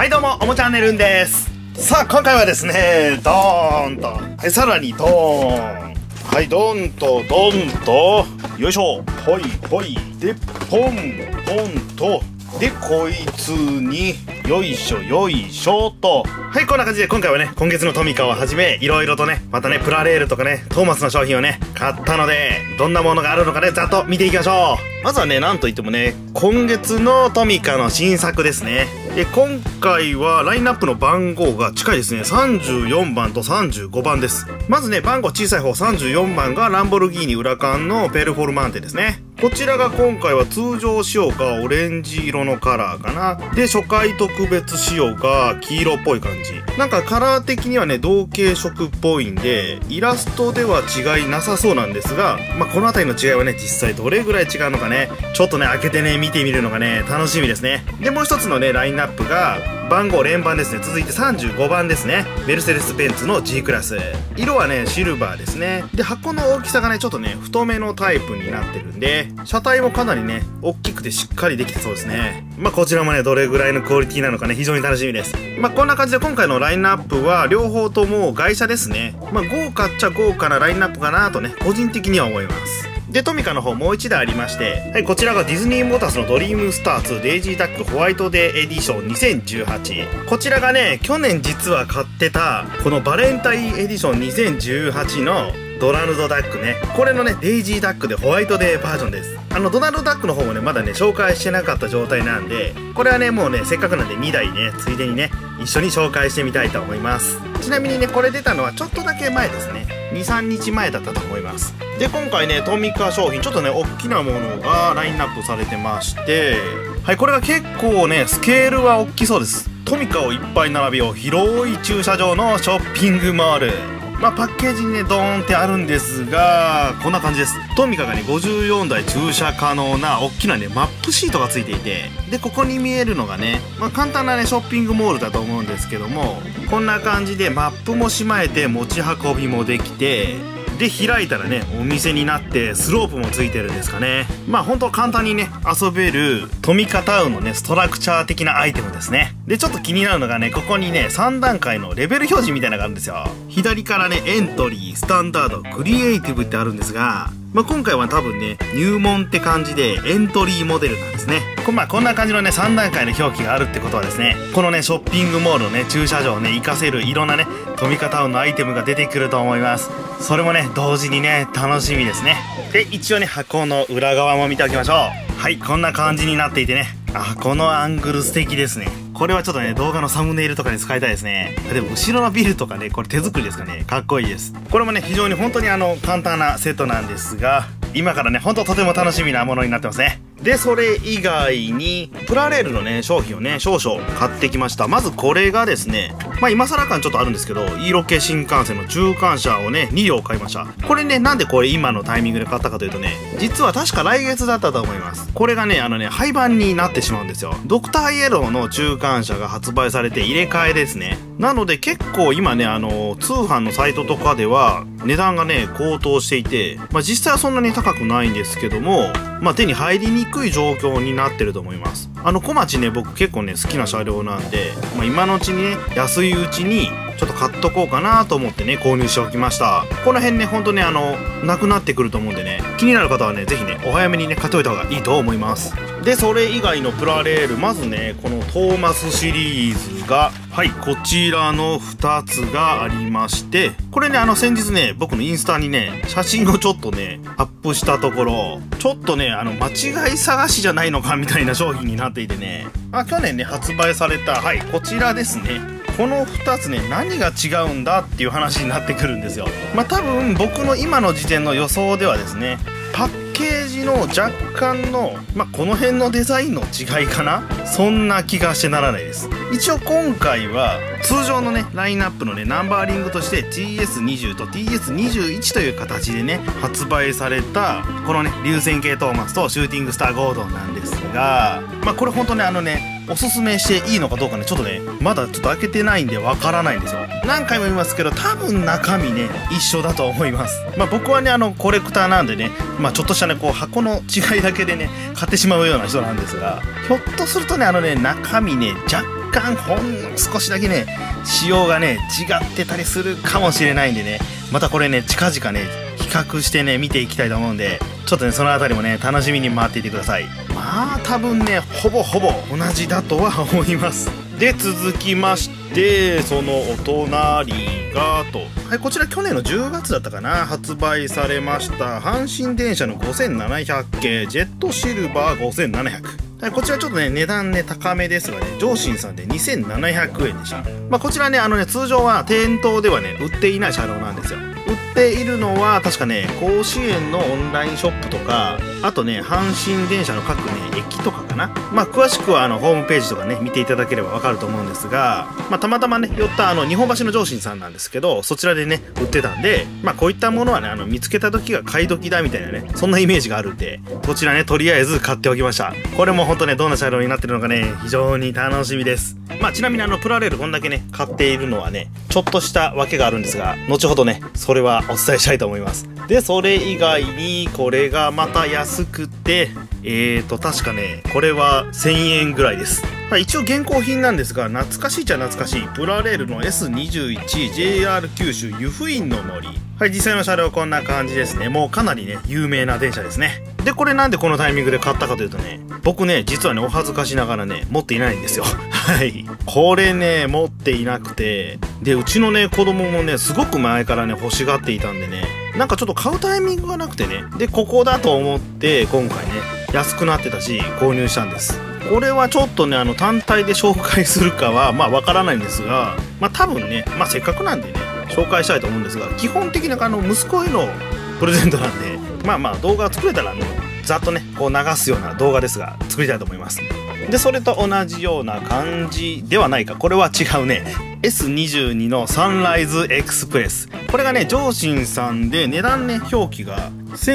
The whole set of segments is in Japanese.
はいどうも、おもチャンネルんです。さあ、今回はですね、ドーンと、はい、さらにドーン。はい、ドンとドンと、よいしょ。ほいほい。で、ポン、ポンと、で、こいつに、よいしょ、よいしょと。はい、こんな感じで今回はね、今月のトミカをはじめ、いろいろとね、またね、プラレールとかね、トーマスの商品をね、買ったので、どんなものがあるのかね、ざっと見ていきましょう。まずはね、なんといってもね、今月のトミカの新作ですね。で、今回はラインナップの番号が近いですね。34番と35番です。まずね、番号小さい方34番がランボルギーニウラカンのペルフォルマンテですね。こちらが今回は通常仕様がオレンジ色のカラーかな。で、初回特別仕様が黄色っぽい感じ。なんかカラー的にはね、同系色っぽいんで、イラストでは違いなさそうなんですが、まあ、この辺りの違いはね、実際どれぐらい違うのかね、ちょっとね、開けてね、見てみるのがね、楽しみですね。で、もう一つのね、ラインナップが、番号連番ですね。続いて35番ですね。メルセデス・ベンツの G クラス。色はね、シルバーですね。で、箱の大きさがね、ちょっとね、太めのタイプになってるんで、車体もかなりね、大きくてしっかりできてそうですね。まあ、こちらもね、どれぐらいのクオリティなのかね、非常に楽しみです。まあ、こんな感じで今回のラインナップは、両方とも外車ですね。まあ、豪華っちゃ豪華なラインナップかなとね、個人的には思います。で、トミカの方もう一台ありまして、はい、こちらがディズニーモータースのドリームスター2デイジーダックホワイトデーエディション2018。こちらがね、去年実は買ってた、このバレンタインエディション2018のドナルドダックね。これのね、デイジーダックでホワイトデーバージョンです。ドナルドダックの方もね、まだね、紹介してなかった状態なんで、これはね、もうね、せっかくなんで2台ね、ついでにね、一緒に紹介してみたいと思います。ちなみにね、これ出たのはちょっとだけ前ですね。2、3日前だったと思います。で、今回ね、トミカ商品、ちょっとね、大きなものがラインナップされてまして、はい、これが結構ね、スケールは大きそうです。トミカをいっぱい並べよう、広い駐車場のショッピングモール。まあ、パッケージにね、ドーンってあるんですが、こんな感じです。トミカがね、54台駐車可能な、大きなね、マップシートがついていて、で、ここに見えるのがね、まあ、簡単なね、ショッピングモールだと思うんですけども、こんな感じでマップもしまえて持ち運びもできて、で、開いたらね、お店になってスロープもついてるんですかね。まあ、ほんと簡単にね、遊べるトミカタウンのね、ストラクチャー的なアイテムですね。で、ちょっと気になるのがね、ここにね、3段階のレベル表示みたいなのがあるんですよ。左からね、エントリー、スタンダード、クリエイティブってあるんですが、まあ、今回は多分ね、入門って感じでエントリーモデルなんですね。まあ、こんな感じのね、3段階の表記があるってことはですね、このね、ショッピングモールのね、駐車場をね、活かせるいろんなね、トミカタウンのアイテムが出てくると思います。それもね、同時にね、楽しみですね。で、一応ね、箱の裏側も見ておきましょう。はい、こんな感じになっていてね。あ、このアングル素敵ですね。これはちょっとね、動画のサムネイルとかに使いたいですね。でも、後ろのビルとかね、これ手作りですかね。かっこいいです。これもね、非常に本当に簡単なセットなんですが、今からね、ほんととても楽しみなものになってますね。で、それ以外に、プラレールのね、商品をね、少々買ってきました。まずこれがですね、まあ今更感ちょっとあるんですけど、色気新幹線の中間車をね、2両買いました。これね、なんでこれ今のタイミングで買ったかというとね、実は確か来月だったと思います。これがね、廃盤になってしまうんですよ。ドクターイエローの中間車が発売されて入れ替えですね。なので結構今ね、通販のサイトとかでは値段がね、高騰していて、まあ実際はそんなに高くないんですけども、まあ手に入りにくい状況になってると思います。小町ね、僕結構ね、好きな車両なんで、まあ今のうちにね、安いうちにちょっと買っとこうかなと思ってね、購入しておきました。この辺ね、ほんとね、なくなってくると思うんでね、気になる方はね、ぜひね、お早めにね、買っておいた方がいいと思います。で、それ以外のプラレール、まずね、このトーマスシリーズが、はい、こちらの2つがありまして、これね、先日ね、僕のインスタにね、写真をちょっとね、アップしたところ、ちょっとね、間違い探しじゃないのかみたいな商品になっていてね、去年ね、発売された、はい、こちらですね。この2つね、何が違うんだっていう話になってくるんですよ。まあ多分僕の今の時点の予想ではですね、パッケージの若干の、まあこの辺のデザインの違いかな、そんな気がしてならないです。一応今回は通常のね、ラインナップのね、ナンバーリングとして TS20 と TS21 という形でね、発売された、このね、流線形トーマスとシューティングスターゴードンなんですが、まあこれほんとね、おすすめしていいのかどうかね、ちょっとね、まだちょっと開けてないんでわからないんですよ。何回も言いますけど、多分中身ね、一緒だと思います。まあ僕はね、コレクターなんでね、まあちょっとしたね、こう箱の違いだけでね、買ってしまうような人なんですが、ひょっとするとね、中身ね、若干ほんの少しだけね仕様がね違ってたりするかもしれないんでね、またこれね近々ね比較してね見ていきたいと思うんで、ちょっとねそのあたりもね楽しみに待っていてください。まあ多分ねほぼ同じだとは思います。で続きましてそのお隣がと、はい、こちら去年の10月だったかな発売されました阪神電車の5700系ジェットシルバー5700。はい、こちらちょっとね値段ね高めですがね、上信さんで2700円でした。まあこちらね通常は店頭ではね売っていない車両なんですよ。売っているのは確かね甲子園のオンラインショップとか、あとね阪神電車の各ね駅とかかな。まあ詳しくはホームページとかね見ていただければわかると思うんですが、まあたまたまね寄った日本橋の上信さんなんですけど、そちらでね売ってたんで、まあこういったものはね見つけた時が買い時だみたいなね、そんなイメージがあるんで、こちらねとりあえず買っておきました。これもほんとねどんな車両になってるのかね非常に楽しみです。まあちなみにプラレールこんだけね買っているのはねちょっとしたわけがあるんですが、後ほどねそれはお伝えしたいと思います。でそれ以外にこれがまた安くて確かねこれは1000円ぐらいです。まあ、一応現行品なんですが、懐かしいっちゃ懐かしいプラレールの S21JR 九州湯布院の森。はい、実際の車両こんな感じですね。もうかなりね有名な電車ですね。でこれなんでこのタイミングで買ったかというとね、僕ね実はねお恥ずかしながらね持っていないんですよ。はい、これね持っていなくて、でうちのね子供もねすごく前からね欲しがっていたんでね、なんかちょっと買うタイミングがなくてね、でここだと思って今回ね安くなってたし購入したんです。これはちょっとね単体で紹介するかはまあわからないんですが、まあ多分ねまあせっかくなんでね紹介したいと思うんですが、基本的な息子へのプレゼントなんで、まあ動画を作れたらざっとねこう流すような動画ですが作りたいと思います。でそれと同じような感じではないか、これは違うね。 S22 のサンライズエクスプレス、これがね上信さんで値段ね表記が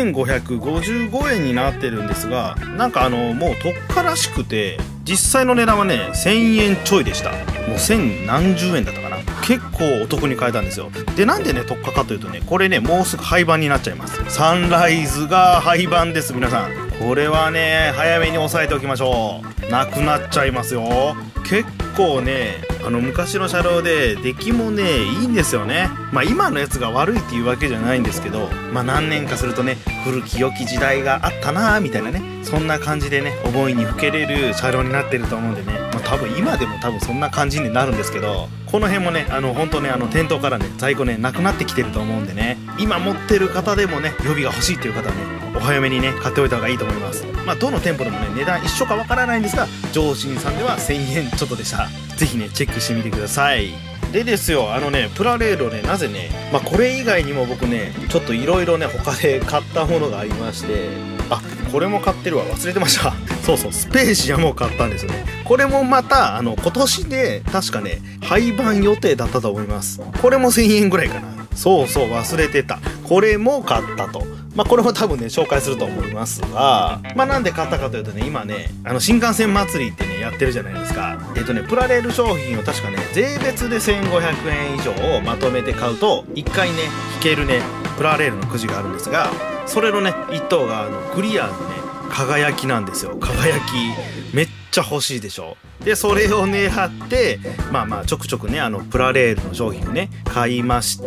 1555円になってるんですが、なんかもう特価らしくて実際の値段はね1000円ちょいでした。もう1000何十円だったかな。結構お得に買えたんですよ。でなんでね特価かというとね、これねもうすぐ廃盤になっちゃいます。サンライズが廃盤です。皆さんこれはね早めに押さえておきましょう。なくなっちゃいますよ。結構ね昔の車両で出来もねいいんですよね。まあ今のやつが悪いっていうわけじゃないんですけど、まあ何年かするとね古き良き時代があったなーみたいなね、そんな感じでね思いにふけれる車両になってると思うんでね、まあ多分今でも多分そんな感じになるんですけど、この辺もね本当ね店頭からね在庫ねなくなってきてると思うんでね、今持ってる方でもね予備が欲しいっていう方はねお早めにね買っておいた方がいいと思います。まあどの店舗でもね値段一緒かわからないんですが、上信さんでは1000円ちょっとでした。ぜひねチェックしてみてください。でですよプラレールをねなぜね、まあこれ以外にも僕ねちょっといろいろね他で買ったものがありまして、あこれも買ってるわ、忘れてました。そうそう、スペーシアも買ったんですよね。これもまた今年で確かね廃盤予定だったと思います。これも1000円ぐらいかな。そうそう忘れてた、これも買ったと。まあこれも多分ね紹介すると思いますが、まあなんで買ったかというとね、今ね新幹線祭りってねやってるじゃないですか。プラレール商品を確かね税別で1500円以上をまとめて買うと1回ね引けるねプラレールのくじがあるんですが、それのね1等がクリアのね輝きなんですよ。輝きめっちゃ欲しいでしょ。でそれを狙ってまあちょくちょくねプラレールの商品をね買いまして、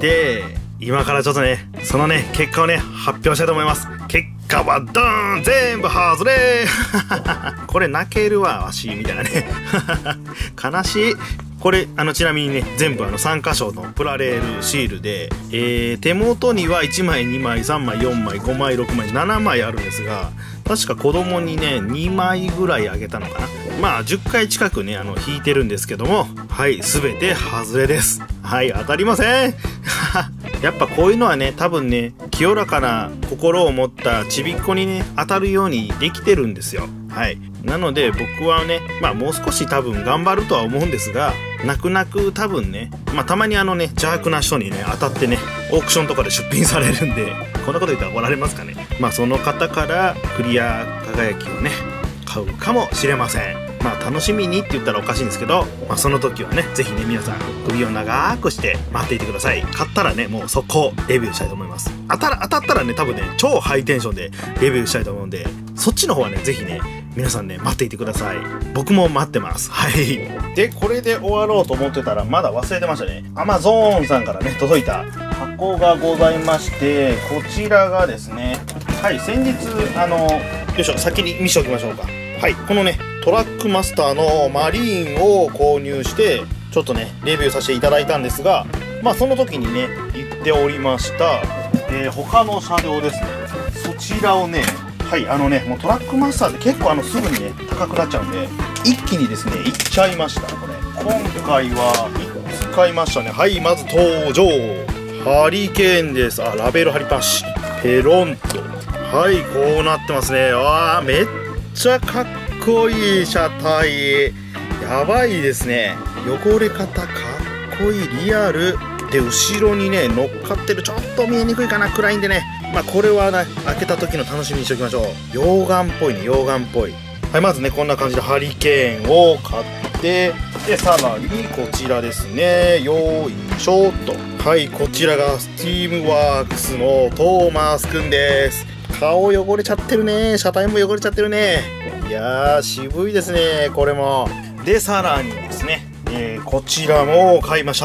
今からちょっとねそのね結果をね発表したいと思います。結果はドーン全部外れこれ泣けるわわしみたいなね悲しい。これちなみにね全部3箇所のプラレールシールで、手元には1枚2枚3枚4枚5枚6枚7枚あるんですが、確か子供にね2枚ぐらいあげたのかな。まあ10回近くね引いてるんですけども、はい全て外れです。はい当たりませんやっぱこういうのはね多分ね清らかな心を持ったちびっこにね当たるようにできてるんですよ。はいなので僕はねまあもう少し多分頑張るとは思うんですが、泣く泣く多分ねたまに邪悪な人にね当たってねオークションとかで出品されるんで、こんなこと言ったら怒られますかね。まあその方からクリア輝きをね買うかもしれません。まあ楽しみにって言ったらおかしいんですけど、その時はねぜひね皆さん首を長くして待っていてください。買ったらねもう速攻レビューしたいと思います。当たったらね多分ね超ハイテンションでレビューしたいと思うんで、そっちの方はねぜひね皆さんね、待っていてください。僕も待ってます。はい。で、これで終わろうと思ってたら、まだ忘れてましたね。Amazon さんからね、届いた箱がございまして、こちらがですね、はい、先日、よいしょ、先に見せておきましょうか。はい、このね、トラックマスターのマリーンを購入して、ちょっとね、レビューさせていただいたんですが、まあ、その時にね、言っておりました、他の車両ですね。そちらをね、はい、もうトラックマスターって結構すぐにね、高くなっちゃうんで、一気にですね、いっちゃいました、これ。今回は、いつ買いましたね。はい、まず登場。ハリケーンです。あ、ラベル貼りっぱなし。ペロンと。はい、こうなってますね。あー、めっちゃかっこいい車体。やばいですね。汚れ方かっこいい、リアル。で、後ろにね、乗っかってる。ちょっと見えにくいかな、暗いんでね。まあ、これはね、開けた時の楽しみにしておきましょう。溶岩っぽいね、溶岩っぽい。はい、まずね、こんな感じでハリケーンを買って、で、さらにこちらですね。よいしょっと。はい、こちらがスティームワークスのトーマスくんです。顔汚れちゃってるね。車体も汚れちゃってるね。いやー、渋いですね、これも。で、さらにですね、こちらも買いました。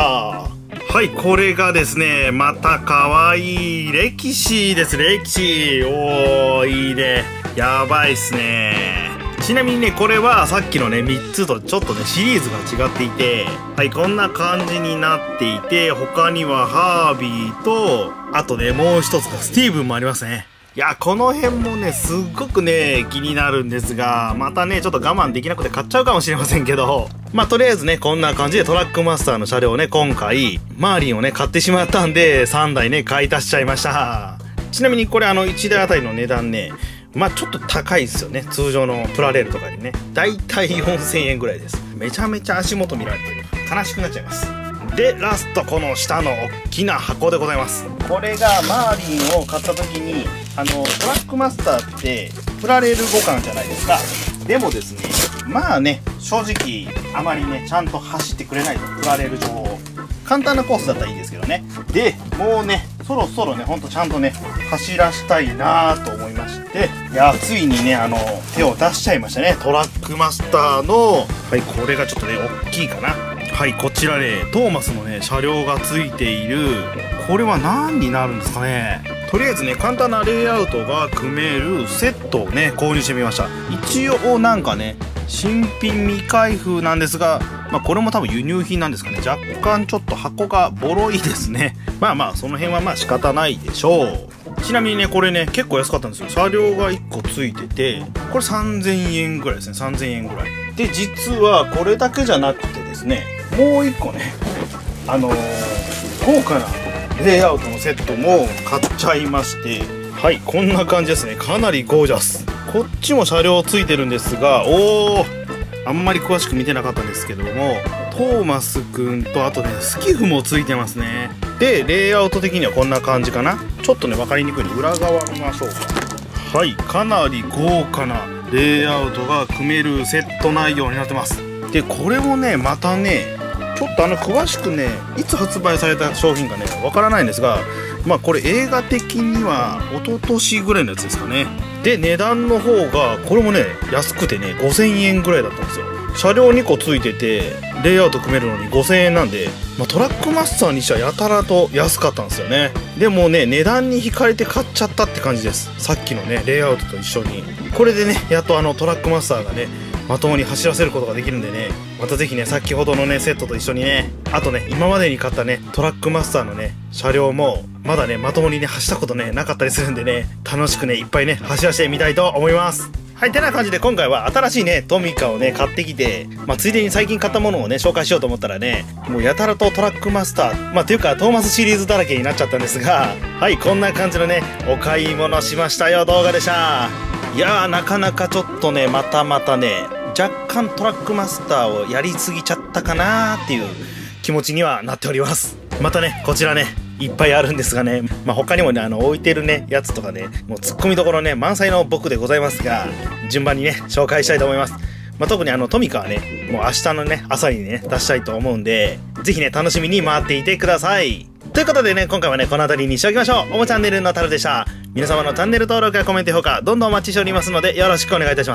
はい、これがですね、また可愛いレキシーです、レキシー。おー、いいね。やばいっすね。ちなみにね、これはさっきのね、3つとちょっとね、シリーズが違っていて、はい、こんな感じになっていて、他にはハービーと、あとね、もう一つがスティーブンもありますね。いや、この辺もね、すっごくね、気になるんですが、またね、ちょっと我慢できなくて買っちゃうかもしれませんけど、まあ、とりあえずね、こんな感じでトラックマスターの車両をね、今回、マーリンをね、買ってしまったんで、3台ね、買い足しちゃいました。ちなみにこれ1台あたりの値段ね、まあ、ちょっと高いですよね。通常のプラレールとかにね。だいたい4000円ぐらいです。めちゃめちゃ足元見られてる。悲しくなっちゃいます。で、ラスト、この下の大きな箱でございます。これがマーリンを買った時に、トラックマスターってプラレール互換じゃないですか。でもですね、まあね、正直あまりね、ちゃんと走ってくれないと、プラレール上を。簡単なコースだったらいいですけどね。で、もうね、そろそろね、ほんとちゃんとね、走らしたいなと思いまして、いや、ついにね、手を出しちゃいましたね。トラックマスターの、はい、これがちょっとね、大きいかな。はい、こちらね、トーマスのね、車両がついている、これは何になるんですかね。とりあえずね、簡単なレイアウトが組めるセットをね、購入してみました。一応なんかね、新品未開封なんですが、まあこれも多分輸入品なんですかね。若干ちょっと箱がボロいですね。まあまあ、その辺はまあ仕方ないでしょう。ちなみにね、これね、結構安かったんですよ。車両が1個ついてて、これ3000円ぐらいですね。3000円ぐらい。で、実はこれだけじゃなくてですね、もう1個ね、豪華なレイアウトのセットも買っちゃいまして、はい、こんな感じですね。かなりゴージャス。こっちも車両ついてるんですが、あんまり詳しく見てなかったんですけども、トーマスくんとあとね、スキフもついてますね。で、レイアウト的にはこんな感じかな。ちょっとね、分かりにくいので裏側見ましょうか。はい、かなり豪華なレイアウトが組めるセット内容になってます。で、これもね、またね、ちょっと詳しくね、いつ発売された商品かね、わからないんですが、まあこれ映画的には一昨年ぐらいのやつですかね。で、値段の方が、これもね、安くてね、5000円ぐらいだったんですよ。車両2個ついてて、レイアウト組めるのに5000円なんで、まあ、トラックマスターにしてはやたらと安かったんですよね。でもね、値段に惹かれて買っちゃったって感じです。さっきのね、レイアウトと一緒に。これでね、やっとトラックマスターがね、まともに走らせることができるんでね、またぜひね、先ほどのね、セットと一緒にね、あとね、今までに買ったね、トラックマスターのね、車両も、まだね、まともにね、走ったことね、なかったりするんでね、楽しくね、いっぱいね、走らせてみたいと思います。はい、てな感じで今回は新しいね、トミカをね、買ってきて、まあ、ついでに最近買ったものをね、紹介しようと思ったらね、もうやたらとトラックマスター、まあ、というか、トーマスシリーズだらけになっちゃったんですが、はい、こんな感じのね、お買い物しましたよ、動画でした。いやー、なかなかちょっとね、またね、若干トラックマスターをやりすぎちゃったかなーっていう気持ちにはなっております。またね、こちらね、いっぱいあるんですがね、まあ、他にもね、置いてるね、やつとかね、もう突っ込みどころね、満載の僕でございますが、順番にね、紹介したいと思います。まあ、特にトミカはね、もう明日のね、朝にね、出したいと思うんで、ぜひね、楽しみに待っていてください。ということでね、今回はね、この辺りにしておきましょう。おもチャンネルのタルでした。皆様のチャンネル登録やコメント評価、どんどんお待ちしておりますので、よろしくお願いいたします。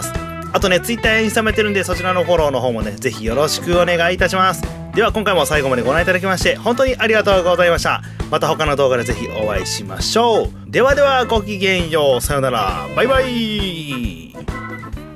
あとね、Twitter やインスタもやってるんで、そちらのフォローの方もね、ぜひよろしくお願いいたします。では今回も最後までご覧いただきまして本当にありがとうございました。また他の動画でぜひお会いしましょう。ではではごきげんよう。さようなら。バイバイ。